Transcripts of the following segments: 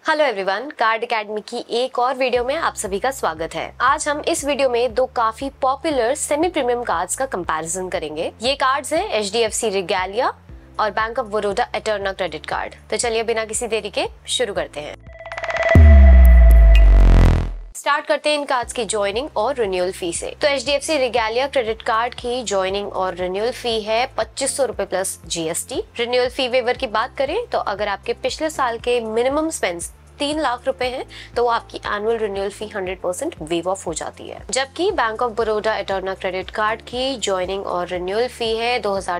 Hello everyone, card academy की एक और वीडियो में आप सभी का स्वागत है। आज हम इस वीडियो में दो काफी पॉपुलर सेमी प्रीमियम कार्ड्स का कंपैरिजन करेंगे। ये कार्ड्स हैं एचडीएफसी रिगैलिया और bank of Baroda Eterna credit card. तो चलिए बिना किसी देरी के शुरू करते हैं। स्टार्ट करते हैं इन कार्ड्स की ज्वाइनिंग और रिन्यूअल फी से। तो एचडीएफसी रिगैलिया क्रेडिट कार्ड की ज्वाइनिंग और रिन्यूअल फी है 2500 रुपए plus GST. Renewal fee waiver की बात करें तो अगर आपके पिछले साल के मिनिमम स्पेंड्स 3 लाख रुपए हैं तो आपकी annual renewal fee 100% waive off हो जाती है। जबकि bank of Baroda Eterna credit card की ज्वाइनिंग और रिन्यूअल फी है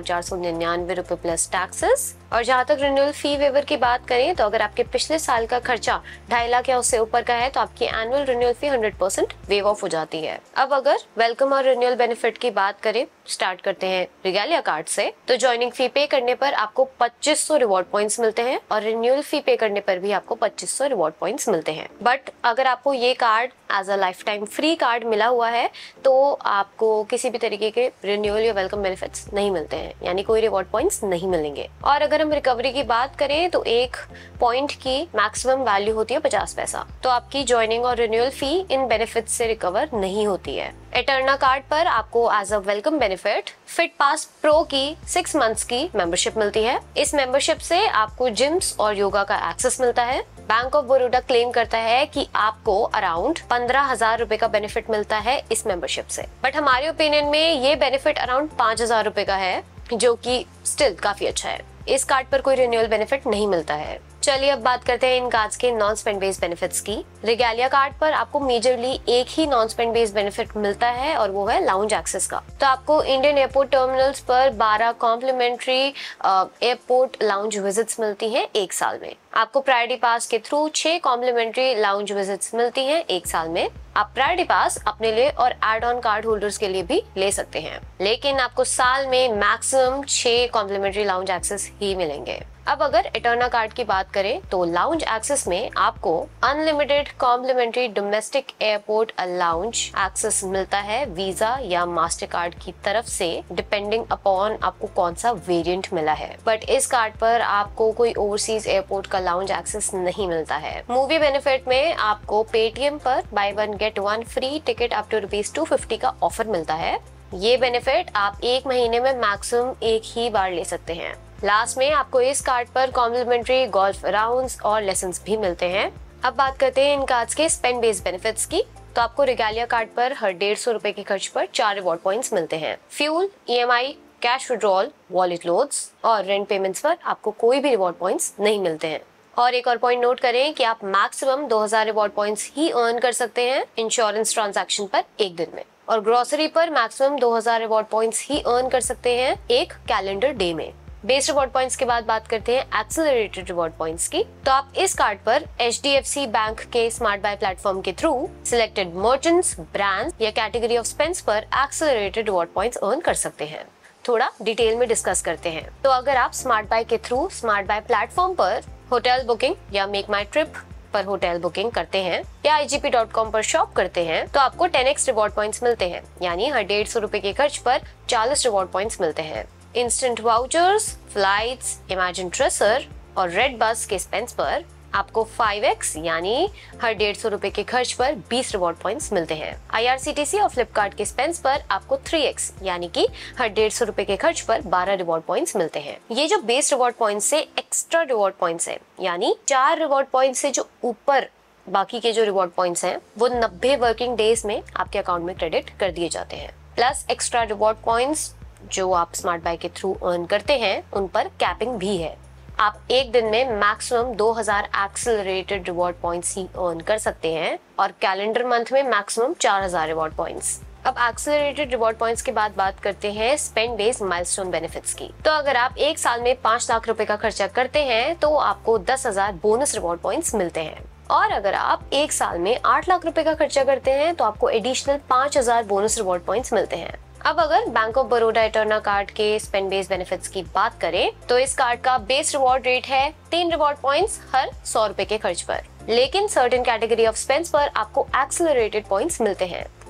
2499 रुपए प्लस टैक्सेस। और जहाँ तक रिन्यूअल फी वेवर की बात करें तो अगर आपके पिछले साल का खर्चा 2.5 लाख या उससे ऊपर का है तो आपकी annual renewal fee 100% waive off हो जाती है। अब अगर वेलकम और रिन्यूअल बेनिफिट की बात करें, स्टार्ट करते हैं रिगैलिया कार्ड से। तो ज्वाइनिंग फी पे करने पर आपको 2500 रिवॉर्ड पॉइंट्स मिलते हैं और रिन्यूअल फी पे करने पर भी आपको 2500 रिवॉर्ड पॉइंट्स मिलते हैं। बट अगर आपको ये card as a lifetime free card मिला हुआ है तो आपको किसी भी तरीके के रिन्यूअल या वेलकम बेनिफिट्स नहीं मिलते हैं, यानी कोई रिवॉर्ड पॉइंट्स नहीं मिलेंगे। और अगर हम रिकवरी की बात करें तो एक पॉइंट की मैक्सिमम वैल्यू होती है 50 पैसा। तो आपकी ज्वाइनिंग और रिन्यूअल फी इन बेनिफिट से रिकवर नहीं होती है। एटर्ना कार्ड पर आपको as a welcome benefit Fitpass Pro की 6 मंथ्स की मेंबरशिप मिलती है। इस मेंबरशिप से आपको जिम्स और योगा का एक्सेस मिलता है। बैंक ऑफ बड़ौदा क्लेम करता है कि आपको अराउंड 15,000 रुपए का बेनिफिट मिलता है इस मेंबरशिप से। बट हमारे ओपिनियन में ये बेनिफिट अराउंड 5,000 रुपए का है, जो कि स्टिल काफी अच्छा है। इस कार्ड पर कोई रिन्यूअल बेनिफिट नहीं मिलता है। चलिए अब बात करते हैं इन कार्ड्स के नॉन स्पेंड बेस्ड बेनिफिट्स की। रिगैलिया कार्ड पर आपको मेजरली एक ही नॉन स्पेंड बेस्ड बेनिफिट मिलता है और वो है लाउंज एक्सेस का। तो आपको इंडियन एयरपोर्ट टर्मिनल्स पर 12 कॉम्प्लीमेंट्री एयरपोर्ट लाउंज विजिट्स मिलती हैं 1 साल में। आपको प्रायोरिटी पास के थ्रू 6 कॉम्प्लीमेंट्री लाउंज विजिट्स मिलती हैं 1 साल में। आप प्रायोरिटी पास अपने लिए और एड ऑन कार्ड होल्डर्स के लिए भी ले सकते हैं, लेकिन आपको साल में मैक्सिमम 6 कॉम्प्लीमेंट्री लाउंज एक्सेस ही मिलेंगे। अब अगर एटर्ना कार्ड की बात करें तो लाउंज एक्सेस में आपको unlimited complimentary domestic airport lounge access मिलता है वीजा या मास्टर कार्ड की तरफ से, डिपेंडिंग अपॉन आपको कौन सा वेरिएंट मिला है। बट इस कार्ड पर आपको कोई ओवरसीज एयरपोर्ट का लाउंज एक्सेस नहीं मिलता है। मूवी बेनिफिट में आपको पेटीएम पर buy 1 get 1 free ticket up to ₹250 का ऑफर मिलता है। ये बेनिफिट आप 1 महीने में मैक्सिमम एक ही बार ले सकते हैं। लास्ट में आपको इस कार्ड पर कॉम्प्लीमेंट्री गोल्फ राउंड्स और लेसन्स भी मिलते हैं। अब बात करते हैं इन कार्ड्स के स्पेंड बेस्ड बेनिफिट्स की। तो आपको रिगैलिया कार्ड पर हर 150 रुपए के खर्च पर 4 रिवॉर्ड पॉइंट्स मिलते हैं। Fuel, EMI, cash withdrawal, wallet loads और रेंट पेमेंट्स पर आपको कोई भी रिवॉर्ड पॉइंट्स नहीं मिलते हैं। और एक और पॉइंट नोट करें कि आप मैक्सिमम 2000 रिवॉर्ड पॉइंट्स ही अर्न कर सकते हैं इंश्योरेंस ट्रांजैक्शन पर 1 दिन में, और ग्रोसरी पर मैक्सिमम 2000 रिवॉर्ड पॉइंट्स ही अर्न कर सकते हैं एक कैलेंडर डे में। बेस्ड रिवॉर्ड पॉइंट्स के बाद बात करते हैं एक्सेलरेटेड रिवॉर्ड पॉइंट्स की। तो आप इस कार्ड पर एचडीएफसी बैंक के स्मार्ट बाय प्लेटफॉर्म के थ्रू सिलेक्टेड मर्चेंट्स, ब्रांड्स या कैटेगरी ऑफ स्पेंड्स पर एक्सेलरेटेड रिवॉर्ड पॉइंट्स अर्न कर सकते हैं। थोड़ा डिटेल में डिस्कस करते हैं। तो अगर आप स्मार्ट बाय के थ्रू स्मार्ट बाय प्लेटफॉर्म पर होटल बुकिंग या मेक माई ट्रिप पर होटल बुकिंग करते हैं या igp.com पर शॉप करते हैं तो आपको 10x रिवॉर्ड पॉइंट्स मिलते हैं, यानी हर 150 रुपए के खर्च पर 40 रिवॉर्ड पॉइंट्स मिलते हैं। इंस्टेंट वाउचर्स, फ्लाइट्स, इमेजिन ट्रेसर और रेड बस के स्पेंड्स पर आपको 5x यानी हर 150 रुपए के खर्च पर 20 रिवॉर्ड पॉइंट्स मिलते हैं। IRCTC और फ्लिपकार्ट के स्पेंड्स पर आपको 3x यानी कि हर 150 रुपए के खर्च पर 12 रिवॉर्ड पॉइंट्स मिलते हैं। ये जो बेस रिवॉर्ड पॉइंट्स से एक्स्ट्रा रिवॉर्ड पॉइंट्स है, यानी 4 रिवॉर्ड पॉइंट्स से जो ऊपर बाकी के जो रिवॉर्ड पॉइंट्स हैं वो 90 वर्किंग डेज में आपके अकाउंट में क्रेडिट कर दिए जाते हैं। प्लस एक्स्ट्रा रिवॉर्ड पॉइंट्स जो आप स्मार्ट बाय के थ्रू अर्न करते हैं उन पर कैपिंग भी है। आप एक दिन में मैक्सिमम 2000 एक्सेलरेटेड रिवॉर्ड पॉइंट्स ही अर्न कर सकते हैं और कैलेंडर मंथ में मैक्सिमम 4000 रिवॉर्ड पॉइंट्स। अब एक्सेलरेटेड रिवॉर्ड पॉइंट्स के बाद बात करते हैं स्पेंड बेस्ड माइलस्टोन बेनिफिट्स की। तो अगर आप 1 साल में 5 लाख रुपए का खर्चा करते हैं तो आपको 10,000 बोनस रिवॉर्ड पॉइंट्स मिलते हैं, और अगर आप 1 साल में 8 लाख रुपए का खर्चा करते हैं तो आपको एडिशनल 5000 बोनस रिवॉर्ड पॉइंट्स मिलते हैं। अब अगर bank of Baroda Eterna card के स्पेंड बेस्ड बेनिफिट्स की बात करें तो इस कार्ड का बेस रिवॉर्ड रेट है 3 रिवॉर्ड पॉइंट्स हर 100 रुपए के खर्च पर, लेकिन सर्टेन कैटेगरी ऑफ स्पेंड्स पर आपको एक्सेलरेटेड पॉइंट्स मिलते हैं।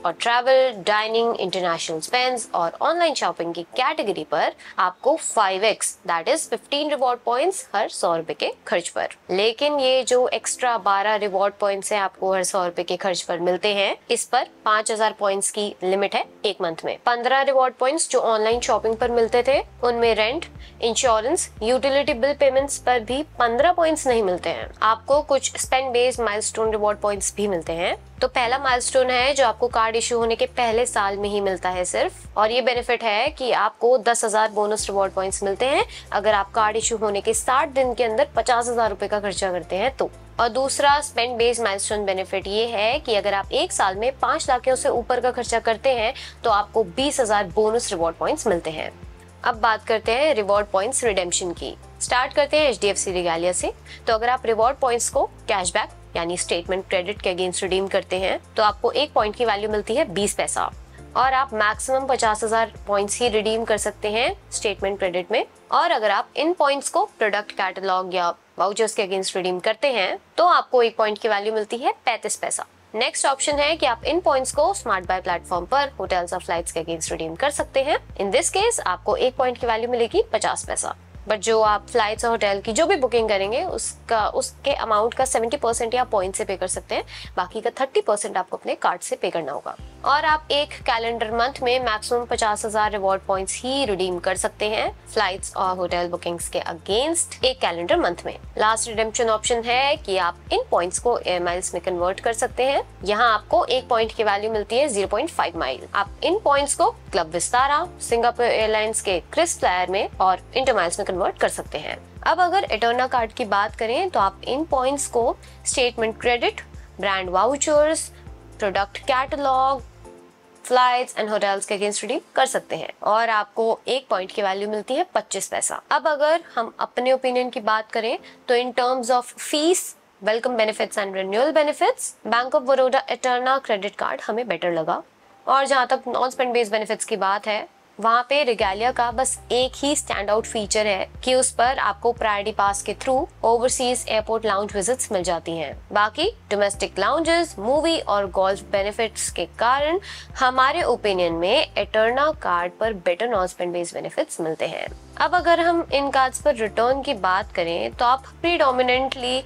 और ट्रैवल, डाइनिंग, इंटरनेशनल स्पेंड्स और ऑनलाइन शॉपिंग की कैटेगरी पर आपको 5x that is 15 reward points हर 100 रुपए के खर्च पर। लेकिन ये जो एक्स्ट्रा 12 रिवॉर्ड पॉइंट्स है आपको हर 100 रुपए के खर्च पर मिलते हैं, इस पर 5000 पॉइंट्स की लिमिट है एक मंथ में। 15 रिवॉर्ड पॉइंट्स जो ऑनलाइन शॉपिंग पर मिलते थे उनमें rent, insurance, utility bill payments पर भी 15 पॉइंट्स नहीं मिलते हैं। आपको कुछ spend based milestone reward points भी मिलते हैं। तो पहला माइलस्टोन है जो आपको कार्ड इशू होने के पहले साल में ही मिलता है सिर्फ, और ये बेनिफिट है कि आपको 10,000 बोनस रिवॉर्ड पॉइंट्स मिलते हैं अगर आप कार्ड इशू होने के 60 दिन के अंदर 50,000 रुपए का खर्चा करते हैं तो। और दूसरा स्पेंड बेस्ड माइलस्टोन बेनिफिट ये है कि अगर आप एक साल में 5 लाख से ऊपर का खर्चा करते हैं तो आपको 20,000 बोनस रिवॉर्ड पॉइंट्स मिलते हैं। अब बात करते हैं रिवॉर्ड पॉइंट्स रिडेम्पशन की। स्टार्ट करते हैं HDFC रिगालिया से। तो अगर आप रिवॉर्ड पॉइंट्स को कैशबैक यानी स्टेटमेंट क्रेडिट के अगेंस्ट रिडीम करते हैं तो आपको एक पॉइंट की वैल्यू मिलती है 20 पैसा, और आप मैक्सिमम 50,000 पॉइंट्स ही रिडीम कर सकते हैं स्टेटमेंट क्रेडिट में। और अगर आप इन पॉइंट्स को प्रोडक्ट कैटलॉग या वाउचर्स के अगेंस्ट रिडीम करते हैं तो आपको एक पॉइंट की वैल्यू मिलती है 35 पैसा। नेक्स्ट ऑप्शन है कि आप इन पॉइंट्स को स्मार्ट बाय प्लेटफॉर्म पर होटल्स और फ्लाइट्स के अगेंस्ट रिडीम कर सकते हैं। इन दिस केस आपको एक पॉइंट की वैल्यू मिलेगी 50 पैसा। बट जो आप फ्लाइट्स और होटल की जो भी बुकिंग करेंगे उसके अमाउंट का 70% या पॉइंट से पे कर सकते हैं, बाकी का 30% आपको अपने कार्ड से पे करना होगा। और आप एक कैलेंडर मंथ में मैक्सिमम 50,000 रिवॉर्ड पॉइंट्स ही रिडीम कर सकते हैं फ्लाइट्स और होटल बुकिंग्स के अगेंस्ट एक कैलेंडर मंथ में। लास्ट रिडेम्पशन ऑप्शन है कि आप इन पॉइंट्स को एयर माइल्स में कन्वर्ट कर सकते हैं। यहाँ आपको एक पॉइंट की वैल्यू मिलती है 0.5 माइल। आप इन पॉइंट्स को क्लब विस्तारा, सिंगापुर एयरलाइंस के क्रिस फ्लायर में और इंटर माइल्स में कन्वर्ट कर सकते हैं। अब अगर एटर्ना कार्ड की बात करें तो आप इन पॉइंट्स को statement credit, brand vouchers, product catalogue, flights and hotels के अगेंस्ट रिडीम कर सकते हैं और आपको एक पॉइंट की वैल्यू मिलती है 25 पैसा। अब अगर हम अपने ओपिनियन की बात करें तो in terms of fees, welcome benefits and renewal benefits, bank of Baroda Eterna credit card हमें बेटर लगा। और जहां तक नॉन स्पेंड बेस्ड बेनिफिट्स की बात है, वहाँ पे रिगालिया का बस एक ही स्टैंड आउट फीचर है कि उस पर आपको प्रायोरिटी पास के through overseas airport lounge visits मिल जाती हैं। बाकी डोमेस्टिक लाउंजेस, मूवी और गोल्फ बेनिफिट्स के कारण हमारे ओपिनियन में एटर्ना कार्ड पर better non spend based benefits मिलते हैं। अब अगर हम इन कार्ड्स पर रिटर्न की बात करें तो आप प्रीडोमिनेंटली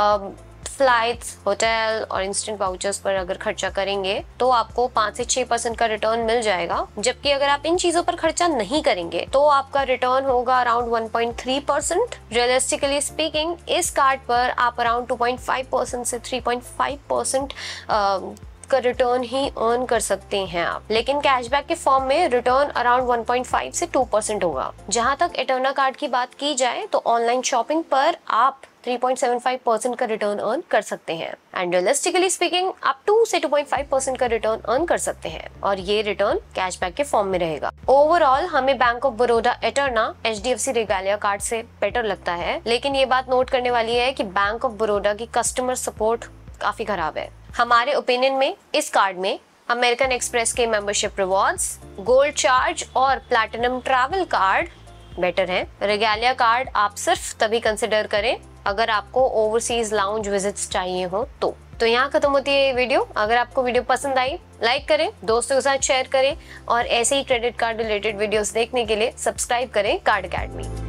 फ्लाइट्स, होटल और इंस्टेंट वाउचर्स पर अगर खर्चा करेंगे तो आपको 5 से 6% का रिटर्न मिल जाएगा, जबकि अगर आप इन चीजों पर खर्चा नहीं करेंगे तो आपका रिटर्न होगा अराउंड 1.3%। रियलिस्टिकली स्पीकिंग इस कार्ड पर आप अराउंड 2.5% से 3.5% का रिटर्न ही अर्न कर सकते हैं आप, लेकिन कैशबैक के फॉर्म में रिटर्न अराउंड 1.5 से 2% होगा। जहां तक एटर्ना कार्ड की बात की जाए तो ऑनलाइन शॉपिंग पर आप 3.75% का रिटर्न अर्न कर सकते हैं एंड रियलिस्टिकली स्पीकिंग आप 2 से 2.5% का रिटर्न अर्न कर सकते हैं, और ये रिटर्न कैशबैक के फॉर्म में रहेगा। ओवरऑल हमें bank of Baroda Eterna HDFC Regalia card से बेटर लगता है, लेकिन ये बात नोट करने वाली है कि बैंक ऑफ बड़ौदा की कस्टमर सपोर्ट काफी खराब है। हमारे ओपिनियन में इस कार्ड में अमेरिकन एक्सप्रेस के मेंबरशिप रिवॉर्ड्स, गोल्ड चार्ज और प्लैटिनम ट्रैवल कार्ड बेटर है। रिगालिया कार्ड आप सिर्फ तभी कंसिडर करें अगर आपको ओवरसीज लाउंज विजिट्स चाहिए हो तो यहाँ खत्म होती है ये वीडियो। अगर आपको वीडियो पसंद आई लाइक करें, दोस्तों के साथ शेयर करें और ऐसे ही क्रेडिट कार्ड रिलेटेड वीडियोस देखने के लिए सब्सक्राइब करें कार्ड अकेडमी।